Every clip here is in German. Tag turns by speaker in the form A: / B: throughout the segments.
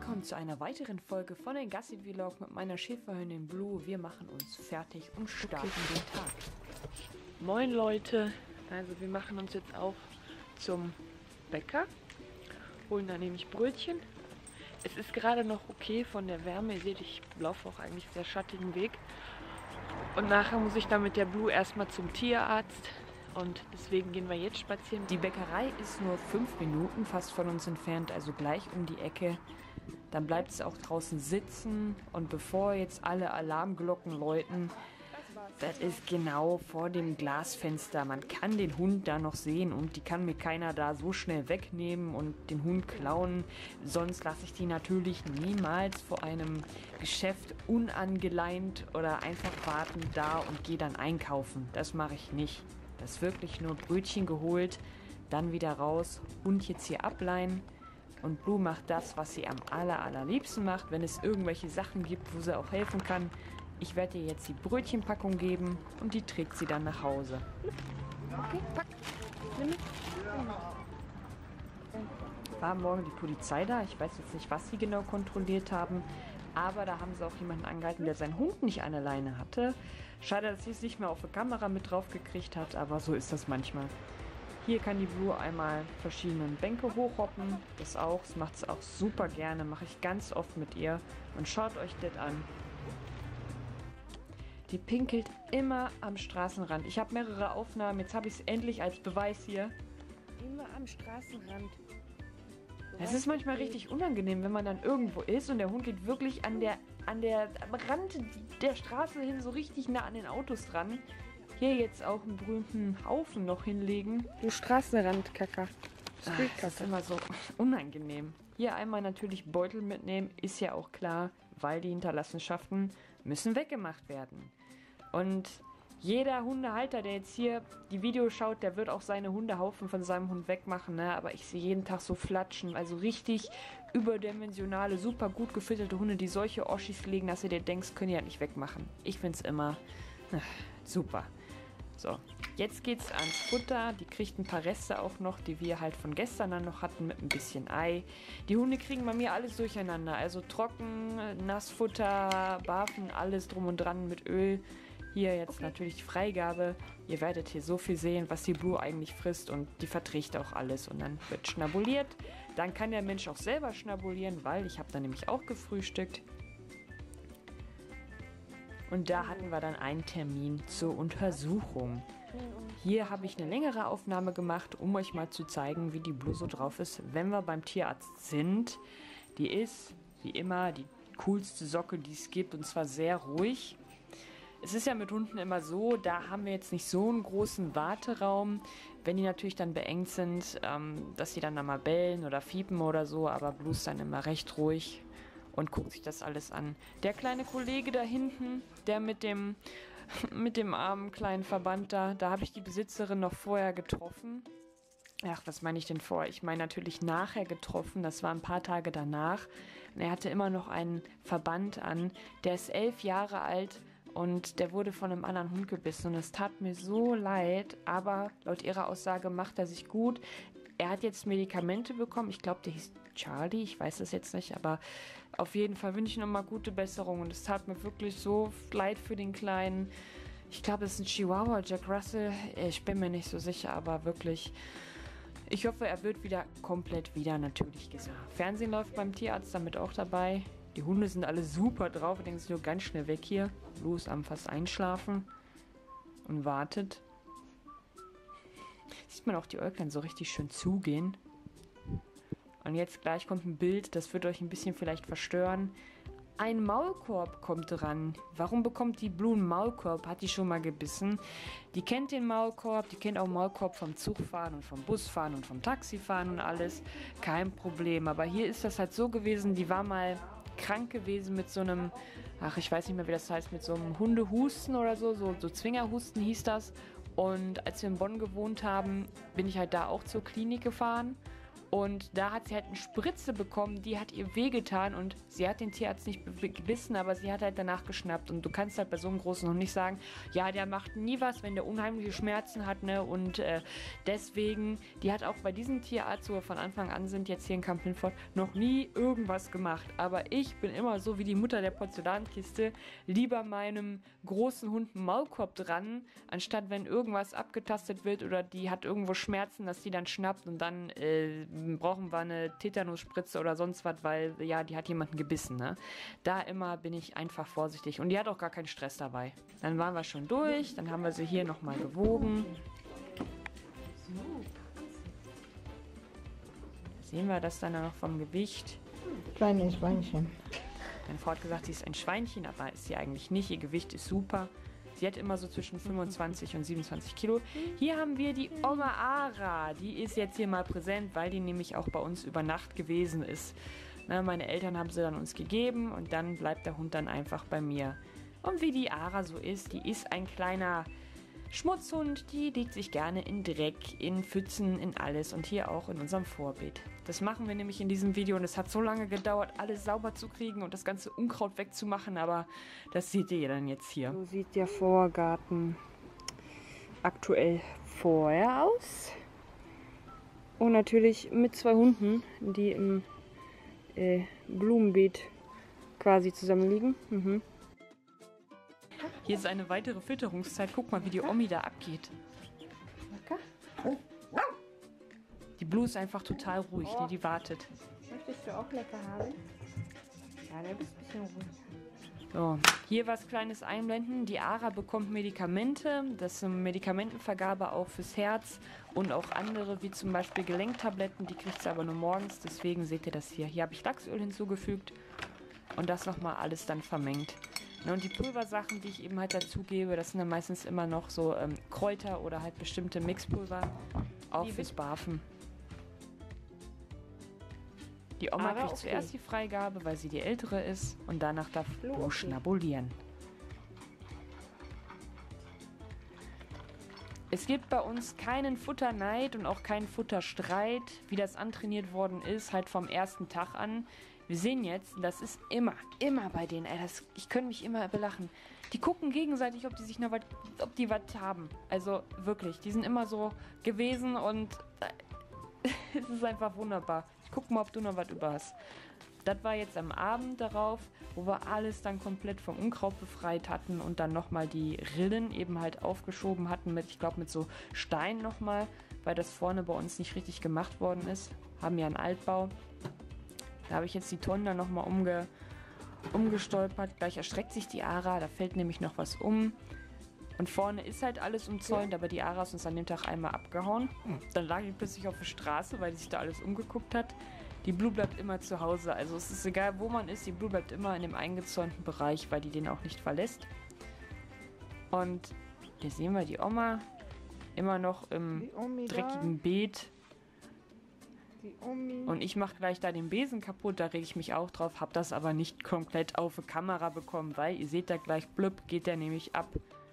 A: willkommen zu einer weiteren Folge von den Gassi-Vlog mit meiner Schäferhündin Blue. Wir machen uns fertig und starten den Tag.
B: Moin Leute, also wir machen uns jetzt auf zum Bäcker, holen da nämlich Brötchen. Es ist gerade noch okay von der Wärme, ihr seht, ich laufe auch eigentlich sehr schattigen Weg. Und nachher muss ich dann mit der Blue erstmal zum Tierarzt. Und deswegen gehen wir jetzt spazieren.
A: Die Bäckerei ist nur 5 Minuten fast von uns entfernt, also gleich um die Ecke. Dann bleibt es auch draußen sitzen. Und bevor jetzt alle Alarmglocken läuten, das ist genau vor dem Glasfenster. Man kann den Hund da noch sehen und die kann mir keiner da so schnell wegnehmen und den Hund klauen. Sonst lasse ich die natürlich niemals vor einem Geschäft unangeleint oder einfach warten da und gehe dann einkaufen. Das mache ich nicht. Das ist wirklich nur Brötchen geholt, dann wieder raus, Hund jetzt hier ableihen. Und Blue macht das, was sie am allerliebsten macht, wenn es irgendwelche Sachen gibt, wo sie auch helfen kann. Ich werde ihr jetzt die Brötchenpackung geben und die trägt sie dann nach Hause. Okay, pack. Nimm mit. War morgen die Polizei da. Ich weiß jetzt nicht, was sie genau kontrolliert haben. Aber da haben sie auch jemanden angehalten, der seinen Hund nicht an der Leine hatte. Schade, dass sie es nicht mehr auf der Kamera mit drauf gekriegt hat, aber so ist das manchmal. Hier kann die Blue einmal verschiedene Bänke hochhoppen. Das macht es auch super gerne. Mache ich ganz oft mit ihr. Und schaut euch das an. Die pinkelt immer am Straßenrand. Ich habe mehrere Aufnahmen. Jetzt habe ich es endlich als Beweis hier.
B: Immer am Straßenrand.
A: Es ist manchmal richtig unangenehm, wenn man dann irgendwo ist und der Hund geht wirklich am Rand der Straße hin, so richtig nah an den Autos dran. Hier jetzt auch einen berühmten Haufen noch hinlegen.
B: Du Straßenrandkacker.
A: Das ist immer so unangenehm. Hier einmal natürlich Beutel mitnehmen, ist ja auch klar, weil die Hinterlassenschaften müssen weggemacht werden. Und jeder Hundehalter, der jetzt hier die Videos schaut, der wird auch seine Hundehaufen von seinem Hund wegmachen, ne? Aber ich sehe jeden Tag so Flatschen, also richtig überdimensionale, super gut gefütterte Hunde, die solche Oschis legen, dass du dir denkst, können die halt nicht wegmachen. Ich finde es immer super. So, jetzt geht's ans Futter. Die kriegt ein paar Reste auch noch, die wir halt von gestern dann noch hatten mit ein bisschen Ei. Die Hunde kriegen bei mir alles durcheinander, also trocken, Nassfutter, Barfen, alles drum und dran mit Öl. Hier jetzt natürlich die Freigabe. Ihr werdet hier so viel sehen, was die Blue eigentlich frisst und die verträgt auch alles. Und dann wird schnabuliert. Dann kann der Mensch auch selber schnabulieren, weil ich habe dann nämlich auch gefrühstückt. Und da hatten wir dann einen Termin zur Untersuchung. Hier habe ich eine längere Aufnahme gemacht, um euch mal zu zeigen, wie die Blue so drauf ist, wenn wir beim Tierarzt sind. Die ist, wie immer, die coolste Socke, die es gibt, und zwar sehr ruhig. Es ist ja mit Hunden immer so, da haben wir jetzt nicht so einen großen Warteraum, wenn die natürlich dann beengt sind, dass die dann da mal bellen oder fiepen oder so, aber Blue ist dann immer recht ruhig und guckt sich das alles an. Der kleine Kollege da hinten, der mit dem armen kleinen Verband da habe ich die Besitzerin noch vorher getroffen. Ach, was meine ich denn vorher? Ich meine natürlich nachher getroffen, das war ein paar Tage danach. Und er hatte immer noch einen Verband an, der ist 11 Jahre alt. Und der wurde von einem anderen Hund gebissen und es tat mir so leid, aber laut ihrer Aussage macht er sich gut. Er hat jetzt Medikamente bekommen, ich glaube, der hieß Charlie, ich weiß es jetzt nicht, aber auf jeden Fall wünsche ich nochmal gute Besserung und es tat mir wirklich so leid für den Kleinen. Ich glaube, es ist ein Chihuahua, Jack Russell, ich bin mir nicht so sicher, aber wirklich, ich hoffe, er wird komplett wieder natürlich gesagt. Fernsehen läuft beim Tierarzt damit auch dabei. Die Hunde sind alle super drauf. Ich denke, sie sind nur ganz schnell weg hier. Los, am fast einschlafen. Und wartet. Sieht man auch die Äuglein so richtig schön zugehen. Und jetzt gleich kommt ein Bild, das wird euch ein bisschen vielleicht verstören. Ein Maulkorb kommt dran. Warum bekommt die Blue einen Maulkorb? Hat die schon mal gebissen? Die kennt den Maulkorb, die kennt auch Maulkorb vom Zugfahren und vom Busfahren und vom Taxifahren und alles. Kein Problem. Aber hier ist das halt so gewesen, die war mal krank gewesen mit so einem, ich weiß nicht mehr, wie das heißt, mit so einem Hundehusten oder so Zwingerhusten hieß das. Und als wir in Bonn gewohnt haben, bin ich halt da auch zur Klinik gefahren. Und da hat sie halt eine Spritze bekommen, die hat ihr wehgetan und sie hat den Tierarzt nicht gebissen, aber sie hat halt danach geschnappt. Und du kannst halt bei so einem großen Hund nicht sagen, ja, der macht nie was, wenn der unheimliche Schmerzen hat, ne? Und deswegen, die hat auch bei diesem Tierarzt, wo wir von Anfang an sind, jetzt hier in Kamp Lindfort, noch nie irgendwas gemacht. Aber ich bin immer so wie die Mutter der Porzellankiste, lieber meinem großen Hund einen Maulkorb dran, anstatt wenn irgendwas abgetastet wird oder die hat irgendwo Schmerzen, dass die dann schnappt und dann brauchen wir eine Tetanusspritze oder sonst was, weil, ja, die hat jemanden gebissen, ne? Da immer bin ich einfach vorsichtig. Und die hat auch gar keinen Stress dabei. Dann waren wir schon durch, dann haben wir sie hier nochmal gewogen. Sehen wir das dann noch vom Gewicht.
C: Kleines Schweinchen.
A: Meine Frau hat gesagt, sie ist ein Schweinchen, aber ist sie eigentlich nicht. Ihr Gewicht ist super. Sie hat immer so zwischen 25 und 27 Kilo. Hier haben wir die Oma Ara. Die ist jetzt hier mal präsent, weil die nämlich auch bei uns über Nacht gewesen ist. Na, meine Eltern haben sie dann uns gegeben und dann bleibt der Hund dann einfach bei mir. Und wie die Ara so ist, die ist ein kleiner Schmutzhund, die legt sich gerne in Dreck, in Pfützen, in alles und hier auch in unserem Vorbeet. Das machen wir nämlich in diesem Video und es hat so lange gedauert, alles sauber zu kriegen und das ganze Unkraut wegzumachen, aber das seht ihr dann jetzt hier. So sieht der Vorgarten aktuell vorher aus. Und natürlich mit 2 Hunden, die im Blumenbeet quasi zusammenliegen. Hier ist eine weitere Fütterungszeit. Guck mal, wie die Omi da abgeht. Die Blue ist einfach total ruhig, die wartet.
C: Möchtest du auch lecker haben? Ja, der bist ein bisschen ruhig.
A: So, hier was Kleines einblenden. Die Ara bekommt Medikamente. Das ist eine Medikamentenvergabe auch fürs Herz und auch andere, wie zum Beispiel Gelenktabletten. Die kriegt sie aber nur morgens. Deswegen seht ihr das hier. Hier habe ich Lachsöl hinzugefügt und das nochmal alles dann vermengt. Und die Pulversachen, die ich eben halt dazugebe, das sind dann meistens immer noch so Kräuter oder halt bestimmte Mixpulver, auch fürs Barfen. Die Oma kriegt zuerst die Freigabe, weil sie die Ältere ist und danach darf Blue schnabulieren. Es gibt bei uns keinen Futterneid und auch keinen Futterstreit, wie das antrainiert worden ist, halt vom ersten Tag an. Wir sehen jetzt, das ist immer bei denen, ey, ich könnte mich immer belachen. Die gucken gegenseitig, ob die sich noch ob die was haben. Also wirklich, die sind immer so gewesen und es ist einfach wunderbar. Ich guck mal, ob du noch was über hast. Das war jetzt am Abend darauf, wo wir alles dann komplett vom Unkraut befreit hatten und dann nochmal die Rillen eben halt aufgeschoben hatten mit, ich glaube, mit so Stein nochmal, weil das vorne bei uns nicht richtig gemacht worden ist. Haben ja einen Altbau. Da habe ich jetzt die Tonnen dann nochmal umgestolpert. Gleich erstreckt sich die Ara, da fällt nämlich noch was um. Und vorne ist halt alles umzäunt, aber die Ara ist uns an dem Tag einmal abgehauen. Dann lag die plötzlich auf der Straße, weil sich da alles umgeguckt hat. Die Blue bleibt immer zu Hause. Also es ist egal, wo man ist, die Blue bleibt immer in dem eingezäunten Bereich, weil die den auch nicht verlässt. Und hier sehen wir die Oma immer noch im dreckigen Beet. Und ich mache gleich da den Besen kaputt, da rege ich mich auch drauf, habe das aber nicht komplett auf die Kamera bekommen, weil ihr seht da gleich, blub, geht der nämlich ab.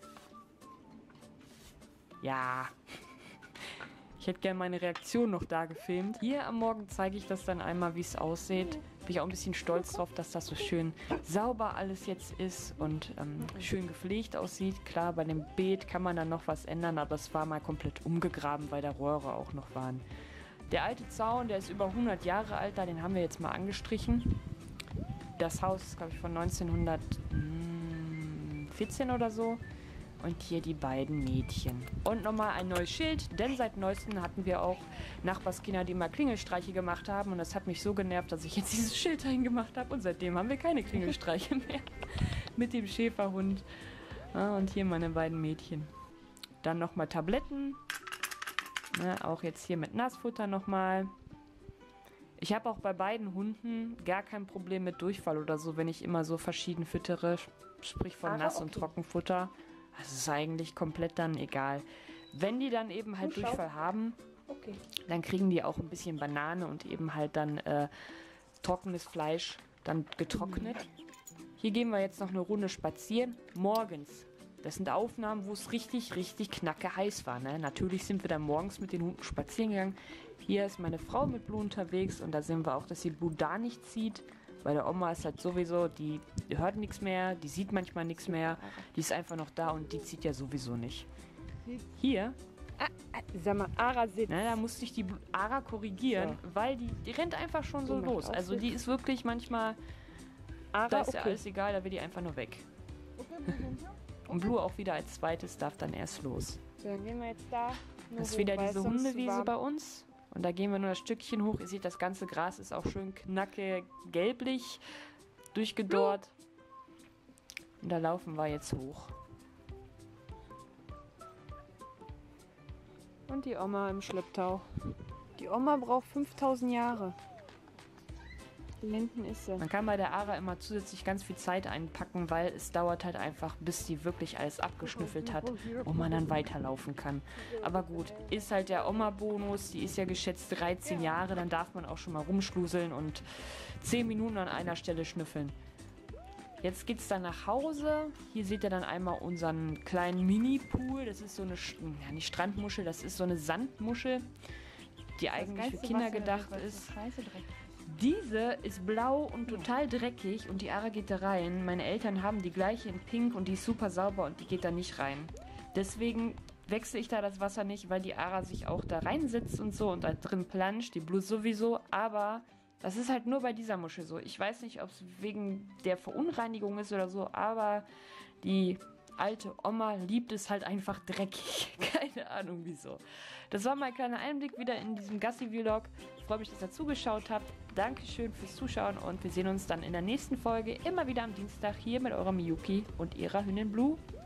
A: Ja, ich hätte gerne meine Reaktion noch da gefilmt. Hier am Morgen zeige ich das dann einmal, wie es aussieht. Bin ich auch ein bisschen stolz drauf, dass das so schön sauber alles jetzt ist und schön gepflegt aussieht. Klar, bei dem Beet kann man dann noch was ändern, aber es war mal komplett umgegraben, weil da Rohre auch noch waren. Der alte Zaun, der ist über 100 Jahre alt, den haben wir jetzt mal angestrichen. Das Haus ist, glaube ich, von 1914 oder so. Und hier die beiden Mädchen. Und nochmal ein neues Schild, denn seit neuestem hatten wir auch Nachbarskinder, die mal Klingelstreiche gemacht haben. Und das hat mich so genervt, dass ich jetzt dieses Schild dahin gemacht habe. Und seitdem haben wir keine Klingelstreiche mehr. Mit dem Schäferhund. Und hier meine beiden Mädchen. Dann nochmal Tabletten. Auch jetzt hier mit Nassfutter nochmal. Ich habe auch bei beiden Hunden gar kein Problem mit Durchfall oder so, wenn ich immer so verschieden füttere. Sprich von Nass- und Trockenfutter. Das ist eigentlich komplett dann egal. Wenn die dann eben halt Durchfall haben, dann kriegen die auch ein bisschen Banane und eben halt dann trockenes Fleisch dann getrocknet. Hier gehen wir jetzt noch eine Runde spazieren. Morgens Das sind Aufnahmen, wo es richtig, richtig knacke heiß war. Ne? Natürlich sind wir dann morgens mit den Hunden spazieren gegangen. Hier ist meine Frau mit Blue unterwegs und da sehen wir auch, dass die Blue da nicht zieht. Bei der Oma ist halt sowieso, die hört nichts mehr, die sieht manchmal nichts mehr. Die ist einfach noch da und die zieht ja sowieso nicht. Hier,
B: Sag mal, Ara sitzt.
A: da musste ich die Ara korrigieren, weil die rennt einfach schon so
B: macht
A: los.
B: auch
A: Also
B: Sitz.
A: die ist wirklich manchmal,
B: Ara,
A: da ist ja alles egal, da will die einfach nur weg. Und Blue auch wieder als zweites darf dann erst los.
B: So, dann gehen wir jetzt da.
A: Das ist wieder diese Hundewiese bei uns. Und da gehen wir nur das Stückchen hoch. Ihr seht, das ganze Gras ist auch schön knacke gelblich durchgedorrt. Und da laufen wir jetzt hoch.
B: Und die Oma im Schlepptau. Die Oma braucht 5000 Jahre. Hinten ist sie.
A: Man kann bei der Ara immer zusätzlich ganz viel Zeit einpacken, weil es dauert halt einfach, bis sie wirklich alles abgeschnüffelt hat und man dann weiterlaufen kann. Aber gut, ist halt der Oma-Bonus, die ist ja geschätzt 13 Jahre, dann darf man auch schon mal rumschluseln und 10 Minuten an einer Stelle schnüffeln. Jetzt geht's dann nach Hause. Hier seht ihr dann einmal unseren kleinen Mini-Pool. Das ist so eine, nicht Strandmuschel, das ist so eine Sandmuschel, die eigentlich für Kinder gedacht ist. Diese ist blau und total dreckig und die Ara geht da rein. Meine Eltern haben die gleiche in pink und die ist super sauber und die geht da nicht rein. Deswegen wechsle ich da das Wasser nicht, weil die Ara sich auch da reinsetzt und so und da drin planscht, die Blue sowieso, aber das ist halt nur bei dieser Muschel so. Ich weiß nicht, ob es wegen der Verunreinigung ist oder so, aber die alte Oma liebt es halt einfach dreckig. Keine Ahnung wieso. Das war mein kleiner Einblick wieder in diesem Gassi-Vlog. Ich freue mich, dass ihr zugeschaut habt. Dankeschön fürs Zuschauen und wir sehen uns dann in der nächsten Folge immer wieder am Dienstag hier mit eurer Miyuki und ihrer Hündin Blue.